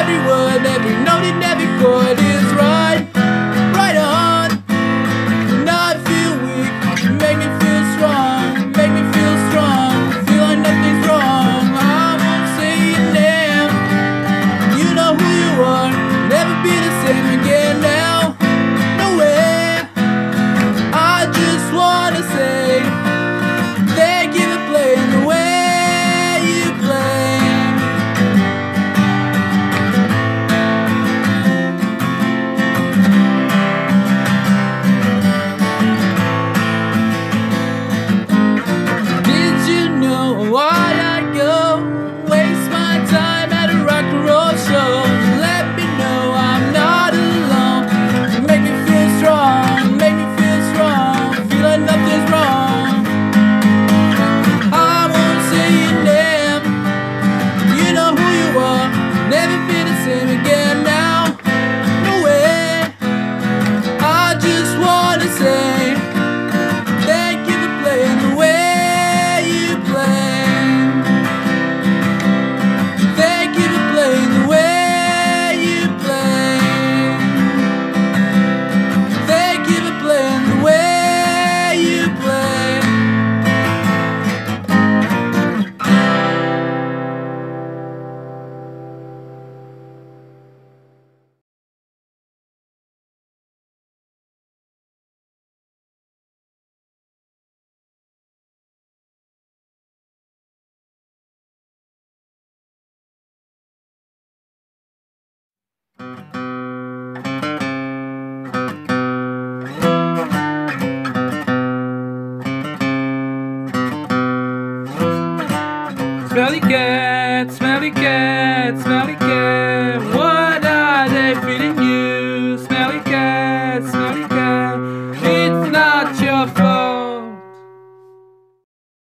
every word, every note and every chord is right, right on. And I feel weak, you make me feel strong, make me feel strong, feel like nothing's wrong. I won't say your name, you know who you are, never be the same again now, no way. I just wanna say thank you for playing the way you play. Did you know why I go waste my time at a rock and roll show? Let me know I'm not alone. Make me feel strong, make me feel strong, feel like nothing's wrong. I won't say your name, you know who you are, never be the same again now, no way. I just wanna say thank you for playing the way you play. Thank you for playing the way you play. Thank you for playing the way you play. Smelly cat, smelly cat, smelly cat. What are they feeding you? Smelly cat, it's not your fault.